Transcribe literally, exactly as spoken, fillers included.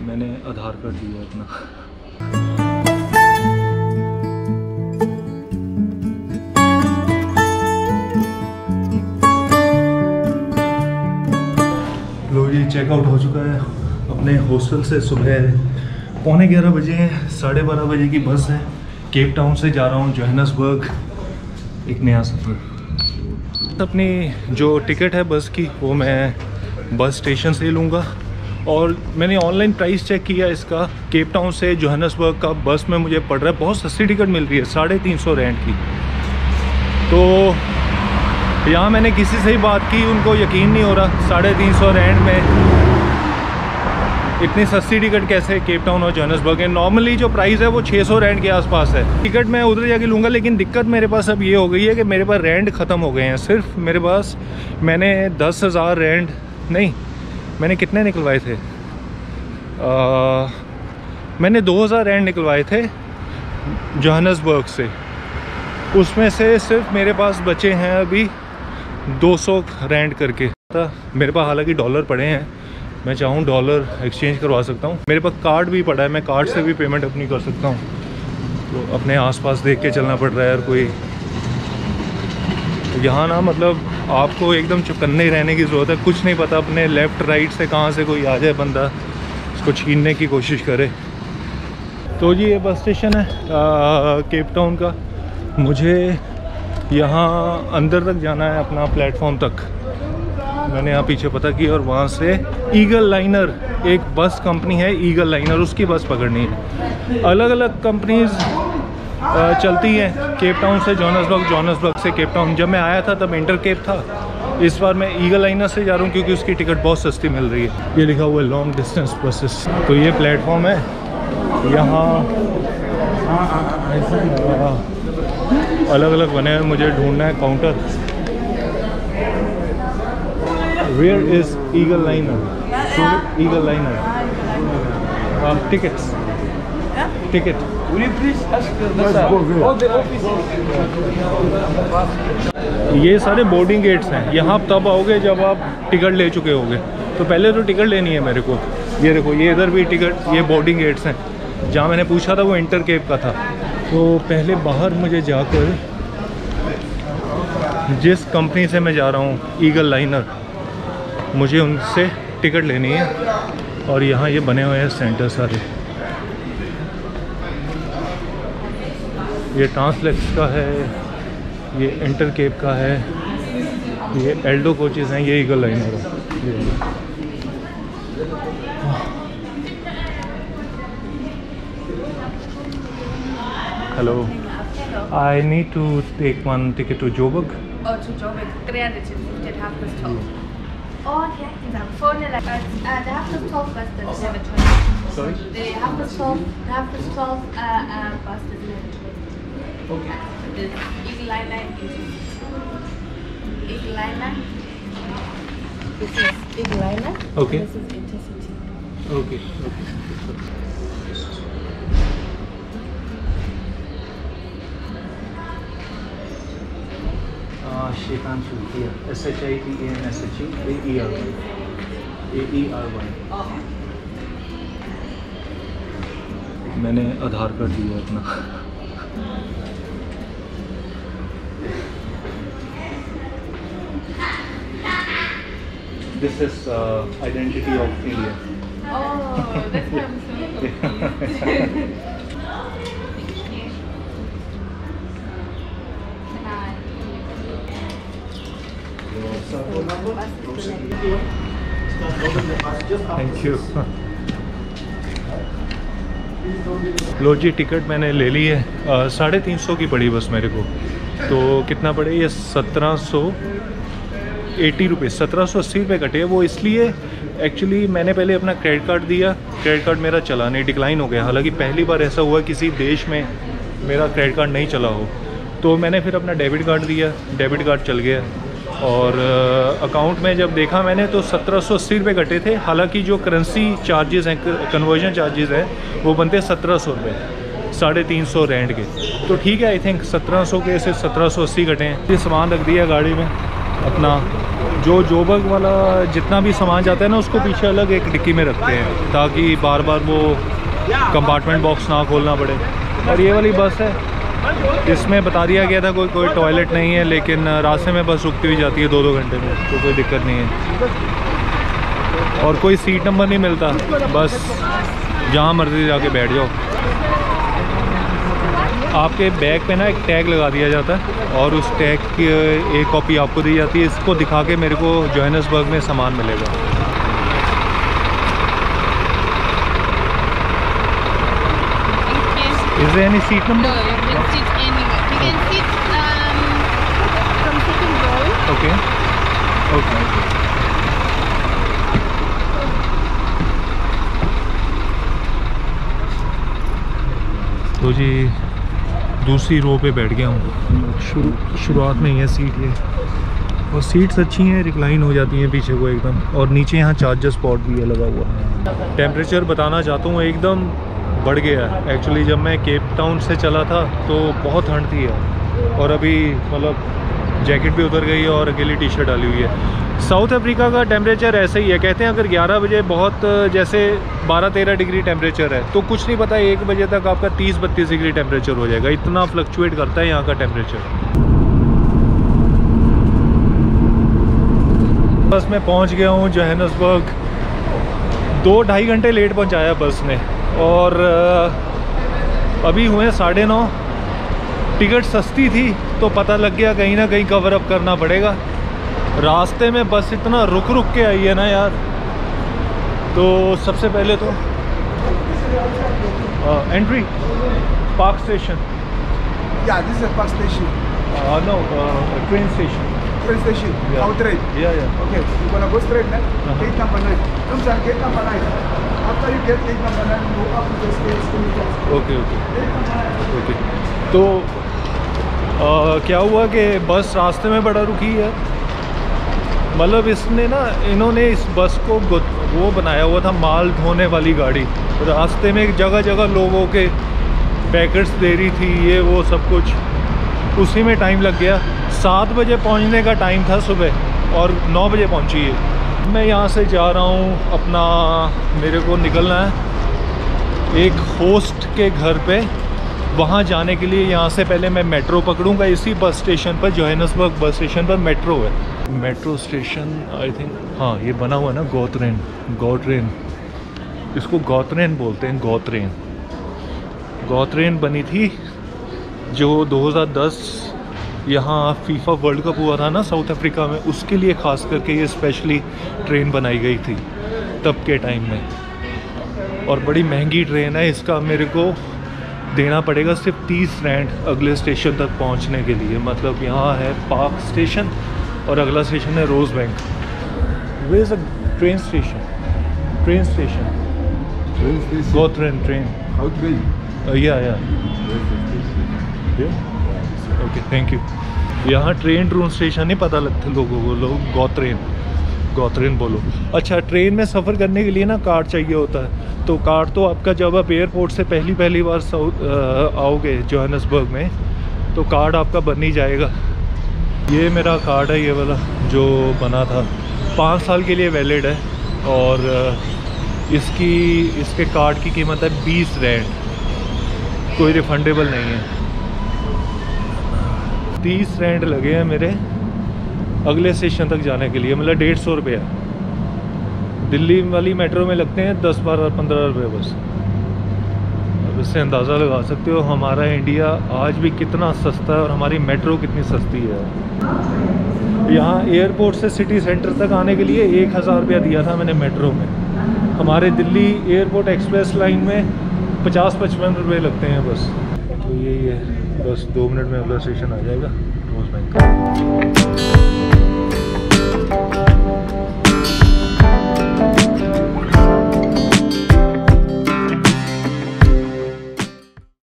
मैंने आधार कार्ड दिया अपना। लो जी चेकआउट हो चुका है अपने हॉस्टल से। सुबह पौने ग्यारह बजे हैं, साढ़े बारह बजे की बस है। केप टाउन से जा रहा हूँ जोहान्सबर्ग, एक नया सफ़र। अपनी जो टिकट है बस की वो मैं बस स्टेशन से लूँगा। और मैंने ऑनलाइन प्राइस चेक किया इसका, केप टाउन से जोहान्सबर्ग का बस में मुझे पड़ रहा है बहुत सस्ती टिकट मिल रही है, साढ़े तीन सौ रैंड की। तो यहाँ मैंने किसी से ही बात की, उनको यकीन नहीं हो रहा साढ़े तीन सौ रैंड में इतनी सस्ती टिकट कैसे केप टाउन और जोहान्सबर्ग है। नॉर्मली जो प्राइस है वो छः सौ रैंड के आसपास है। टिकट मैं उधर जाके लूँगा, लेकिन दिक्कत मेरे पास अब ये हो गई है कि मेरे पास रैंड ख़त्म हो गए हैं। सिर्फ मेरे पास, मैंने दस हज़ार रैंड नहीं, मैंने कितने निकलवाए थे, आ, मैंने दो हज़ार रैंड निकलवाए थे जोहान्सबर्ग से। उसमें से सिर्फ मेरे पास बचे हैं अभी दो सौ रैंड करके। मेरे पास हालांकि डॉलर पड़े हैं, मैं चाहूँ डॉलर एक्सचेंज करवा सकता हूँ। मेरे पास कार्ड भी पड़ा है, मैं कार्ड से भी पेमेंट अपनी कर सकता हूँ। तो अपने आसपास देख के चलना पड़ रहा है यार। कोई यहाँ ना मतलब आपको एकदम चौकन्ने रहने की ज़रूरत है, कुछ नहीं पता अपने लेफ़्ट राइट से कहाँ से कोई आ जाए बंदा उसको छीनने की कोशिश करे। तो जी ये बस स्टेशन है आ, केप टाउन का। मुझे यहाँ अंदर तक जाना है, अपना प्लेटफॉर्म तक। मैंने यहाँ पीछे पता की और वहाँ से ईगल लाइनर, एक बस कंपनी है ईगल लाइनर, उसकी बस पकड़नी है। अलग अलग कंपनीज चलती हैं केप टाउन से जोहान्सबर्ग, जोहान्सबर्ग से केप टाउन। जब मैं आया था तब इंटर केप था, इस बार मैं ईगल लाइनर से जा रहा हूँ क्योंकि उसकी टिकट बहुत सस्ती मिल रही है। ये लिखा हुआ है लॉन्ग डिस्टेंस बसेस। तो ये प्लेटफॉर्म है, यहाँ अलग अलग बने हुए। मुझे ढूंढना है counter. Where is Eagle Liner? So, Eagle Liner. Um, tickets. Ticket. Will you please ask the all the offices? ये सारे बोर्डिंग गेट्स हैं। यहाँ तब आओगे जब आप टिकट ले चुके होगे। तो पहले तो टिकट लेनी है मेरे को। ये देखो, ये इधर भी टिकट, ये बोर्डिंग गेट्स हैं। जहाँ मैंने पूछा था वो इंटर केप का था। तो पहले बाहर मुझे जाकर जिस कंपनी से मैं जा रहा हूँ ईगल लाइनर, मुझे उनसे टिकट लेनी है। और यहाँ ये बने हुए हैं सेंटर सारे। ये ट्रांसलेक्स का है, ये इंटर केप का है, ये एल्डो कोचेस हैं, ये ईगल लाइनर है। Hello, I need to take one ticket to Joburg. Oh, to Joburg, dreihundertfünfzig, half past twelve. Oh, ja, genau. Vorne, äh, der half past twelve bus is eleven twenty. Sorry? The half past twelve, the half past twelve uh, uh, bus is eleven twenty. Okay. The Eagle Liner is Eagle Liner. This is Eagle Liner. Okay. This is Intercity. Okay. Okay. शेखान शुल्किया, S H I T A N S H A E R Y, A E R Y. मैंने Aadhaar card दिया अपना। This is identity of India. Oh, that's why I'm so confused. Thank you. लो जी ticket मैंने ले ली है। साढ़े तीन सौ की पड़ी बस मेरे को। तो कितना पड़े ये, सत्रह सौ अस्सी रुपये, सत्रह सौ अस्सी रुपये कटे। वो इसलिए एक्चुअली मैंने पहले अपना क्रेडिट कार्ड दिया, क्रेडिट कार्ड मेरा चला नहीं, डिक्लाइन हो गया। हालांकि पहली बार ऐसा हुआ किसी देश में मेरा क्रेडिट कार्ड नहीं चला हो। तो मैंने फिर अपना डेबिट कार्ड दिया, डेबिट कार्ड चल गया। और अकाउंट में जब देखा मैंने तो सत्रह सौ अस्सी रुपये कटे थे। हालांकि जो करेंसी चार्जेस हैं, कन्वर्जन चार्जेस हैं, वो बनते हैं सत्रह सौ रुपये, साढ़े तीन सौ रैंड के। तो ठीक है, आई थिंक सत्रह सौ के से सत्रह सौ अस्सी कटे हैं। ये सामान रख दिया गाड़ी में अपना जो जोबर्ग वाला जितना भी सामान जाता है ना उसको पीछे अलग एक डिक्की में रखते हैं ताकि बार बार वो कंपार्टमेंट बॉक्स ना खोलना पड़े। और ये वाली बस है, इसमें बता दिया गया था कोई कोई टॉयलेट नहीं है, लेकिन रास्ते में बस रुकती हुई जाती है दो दो घंटे में, तो कोई दिक्कत नहीं है। और कोई सीट नंबर नहीं मिलता, बस जहाँ मर्जी जाके बैठ जाओ। आपके बैग पे ना एक टैग लगा दिया जाता है और उस टैग की एक कॉपी आपको दी जाती है। इसको दिखा के मेरे को जोहानिसबर्ग में सामान मिलेगा। Is there any seat number? No, you can sit anywhere. You can sit um, from second row. Okay. Okay. तो जी दूसरी रो पे बैठ गया हूँ। शुरू शुरुआत में ही है सीट ये, और सीट्स अच्छी हैं, रिक्लाइन हो जाती हैं पीछे को एकदम। और नीचे यहाँ चार्जर स्पॉट भी है लगा हुआ। टेम्परेचर बताना चाहता हूँ एकदम बढ़ गया है। एक्चुअली जब मैं केप टाउन से चला था तो बहुत ठंड थी यार, और अभी मतलब जैकेट भी उतर गई है और अकेली टी शर्ट डाली हुई है। साउथ अफ्रीका का टेम्परेचर ऐसा ही है, कहते हैं अगर ग्यारह बजे बहुत जैसे बारह तेरह डिग्री टेम्परेचर है तो कुछ नहीं पता एक बजे तक आपका तीस बत्तीस डिग्री टेम्परेचर हो जाएगा। इतना फ्लक्चुएट करता है यहाँ का टेम्परेचर। बस मैं पहुँच गया हूँ जोहानिसबर्ग। दो ढाई घंटे लेट पहुँचाया बस ने, और अभी हुए साढ़े नौ। टिकट सस्ती थी तो पता लग गया कहीं ना कहीं कवर अप करना पड़ेगा। रास्ते में बस इतना रुक रुक के आई है ना यार। तो सबसे पहले तो entry park station. Yeah, this is a bus station. No train station. Train station. Yeah. How train? Yeah, yeah. Okay, you're gonna go straight now. Uh-huh. Gate number nine. Come sir, gate number nine. After you get gate number nine, you go up to the stairs to the top. Okay okay Gate number nine. Okay. तो आ, क्या हुआ कि बस रास्ते में बड़ा रुकी है। मतलब इसने ना इन्होंने इस बस को वो बनाया हुआ था माल ढोने वाली गाड़ी। रास्ते में जगह जगह लोगों के पैकेट्स दे रही थी, ये वो सब कुछ, उसी में टाइम लग गया। सात बजे पहुंचने का टाइम था सुबह और नौ बजे पहुंची है। मैं यहाँ से जा रहा हूँ अपना, मेरे को निकलना है एक होस्ट के घर पे। वहाँ जाने के लिए यहाँ से पहले मैं मेट्रो पकड़ूँगा। इसी बस स्टेशन पर, जोहानिसबर्ग बस स्टेशन पर मेट्रो है। मेट्रो स्टेशन आई थिंक, हाँ ये बना हुआ है ना गौतरेन। गौतरेन, इसको गौतरेन बोलते हैं। गौतरेन गौतरेन बनी थी जो दो हज़ार दस यहाँ फीफा वर्ल्ड कप हुआ था ना साउथ अफ्रीका में, उसके लिए ख़ास करके ये स्पेशली ट्रेन बनाई गई थी तब के टाइम में। और बड़ी महंगी ट्रेन है, इसका मेरे को देना पड़ेगा सिर्फ तीस रैंड अगले स्टेशन तक पहुँचने के लिए। मतलब यहाँ है पार्क स्टेशन और अगला स्टेशन है Rosebank. Way is a train station train station Train station. Gautrain train. How train? Yeah yeah okay thank you. यहाँ ट्रेन ट्रून स्टेशन ही पता लगता लोगों को, लोग गौतरेन गौतरेन बोलो। अच्छा, ट्रेन में सफ़र करने के लिए ना कार्ड चाहिए होता है। तो कार्ड तो आपका जब आप एयरपोर्ट से पहली पहली बार साउथ आओगे जोहानिसबर्ग में तो कार्ड आपका बन ही जाएगा। ये मेरा कार्ड है, ये वाला जो बना था, पाँच साल के लिए वैलिड है। और इसकी इसके कार्ड की कीमत है बीस रैंड, कोई रिफंडेबल नहीं है। तीस रैंड लगे हैं मेरे अगले स्टेशन तक जाने के लिए, मतलब डेढ़ सौ रुपया। दिल्ली वाली मेट्रो में लगते हैं दस बारह पंद्रह रुपये बस। अब इससे अंदाज़ा लगा सकते हो हमारा इंडिया आज भी कितना सस्ता है और हमारी मेट्रो कितनी सस्ती है। यहाँ एयरपोर्ट से सिटी सेंटर तक आने के लिए एक हज़ार रुपया दिया था मैंने मेट्रो में। हमारे दिल्ली एयरपोर्ट एक्सप्रेस लाइन में पचास पचपन रुपये लगते हैं बस। तो यही है, बस दो मिनट में अगला स्टेशन आ जाएगा रोज़ बैंक का।